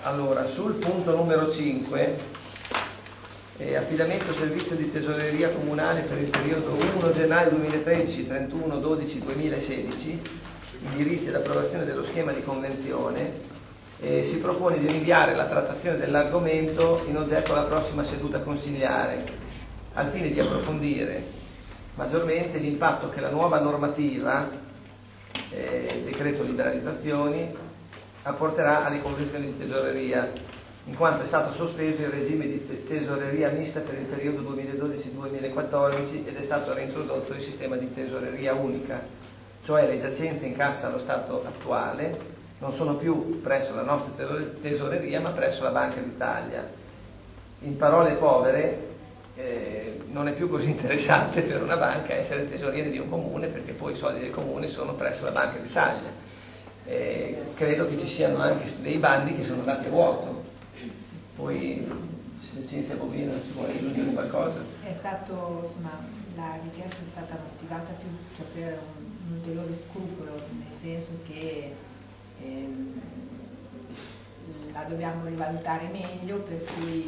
Allora, sul punto numero 5, affidamento servizio di tesoreria comunale per il periodo 1 gennaio 2013 31 12 2016, indirizzi ed approvazione dello schema di convenzione, si propone di rinviare la trattazione dell'argomento in oggetto alla prossima seduta consigliare, al fine di approfondire maggiormente l'impatto che la nuova normativa, decreto liberalizzazioni, apporterà alle convenzioni di tesoreria, in quanto è stato sospeso il regime di tesoreria mista per il periodo 2012-2014 ed è stato reintrodotto il sistema di tesoreria unica, cioè le giacenze in cassa allo stato attuale non sono più presso la nostra tesoreria ma presso la Banca d'Italia. In parole povere, non è più così interessante per una banca essere tesoriere di un comune, perché poi i soldi del comune sono presso la Banca d'Italia. Credo che ci siano anche dei bandi che sono andati a vuoto. Poi se Cinzia Bovino si vuole aggiungere qualcosa. È stato, insomma, la richiesta è stata motivata più per un ulteriore scrupolo, nel senso che la dobbiamo rivalutare meglio, per cui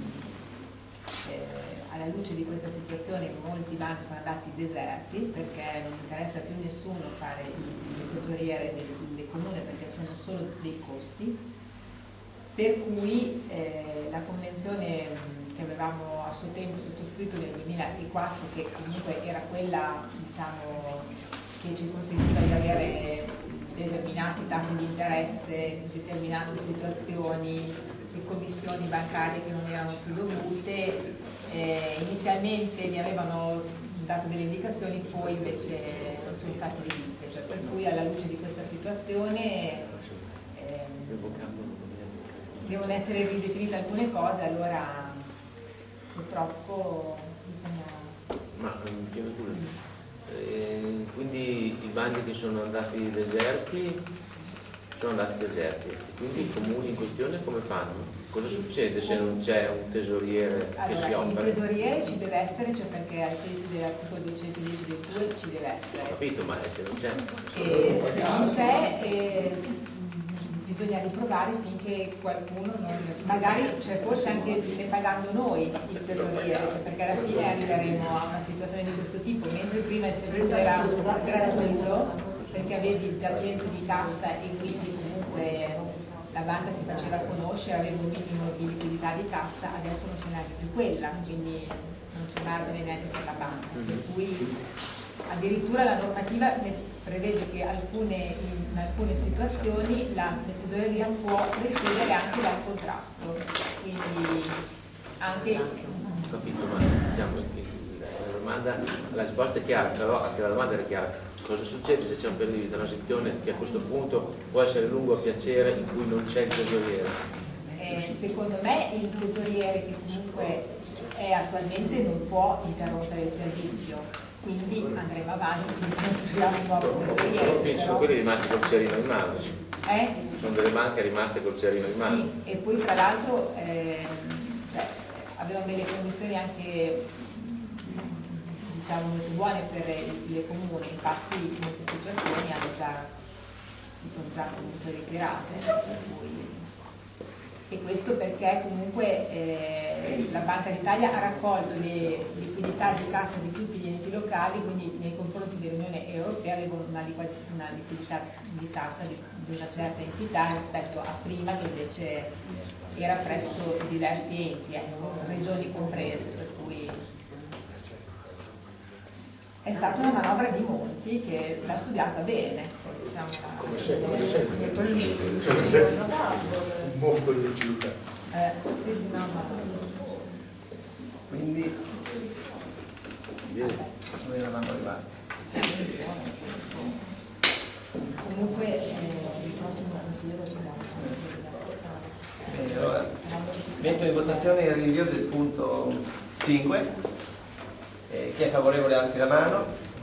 alla luce di questa situazione molti banchi sono andati deserti, perché non interessa più nessuno fare il tesoriere del comune, perché sono solo dei costi, per cui la convenzione che avevamo a suo tempo sottoscritto nel 2004, che comunque era quella, diciamo, che ci consentiva di avere determinati tassi di interesse, determinate situazioni e commissioni bancarie che non erano più dovute, inizialmente mi avevano dato delle indicazioni, poi invece non sono state riviste, cioè, per cui alla luce di questa situazione devono essere ridefinite alcune cose, allora purtroppo bisogna... Ma chiedo scusa, quindi i bandi che sono andati deserti sono andati deserti, quindi i comuni in questione come fanno? Cosa succede se non c'è un tesoriere che si Allora, opera? il tesoriere ci deve essere, cioè perché ai sensi dell'articolo 210 del TUE ci deve essere. Ho capito, ma se non c'è? Se non c'è, bisogna riprovare finché qualcuno non... Magari, cioè, forse anche ne pagando noi il tesoriere, cioè, perché alla fine arriveremo a una situazione di questo tipo, mentre prima il servizio era gratuito, perché avevi giacenze di cassa e quindi comunque la banca si faceva conoscere, aveva un minimo di liquidità di cassa, adesso non c'è neanche più quella, quindi non c'è margine neanche per la banca, per cui addirittura la normativa prevede che in alcune situazioni la tesoreria può recedere anche dal contratto, quindi anche... Ho capito, ma diciamo che la risposta è chiara, però anche la domanda era chiara. Cosa succede se c'è un periodo di transizione che a questo punto può essere lungo a piacere, in cui non c'è il tesoriere? Secondo me il tesoriere che comunque è attualmente non può interrompere il servizio, quindi andremo avanti finché non troviamo un nuovo tesoriere. Però sono quelli rimasti col cerino in mano. Sono delle banche rimaste col cerino in mano. Sì, e poi tra l'altro cioè, avevano delle condizioni anche, diciamo, molto buone per le comuni, infatti molte associazioni si sono già comunque ritirate, per cui... E questo perché comunque la Banca d'Italia ha raccolto le liquidità di cassa di tutti gli enti locali, quindi nei confronti dell'Unione Europea avevano una liquidità di cassa di una certa entità rispetto a prima, che invece era presso diversi enti, regioni comprese, per cui è stata una manovra di Monti che l'ha studiata bene, diciamo, come sempre un mostro di lucidità. Sì, no. Quindi noi eravamo arrivati. Comunque il prossimo consigliere Bene, allora metto in votazione il rinvio del punto 5. Chi è favorevole alzi la mano.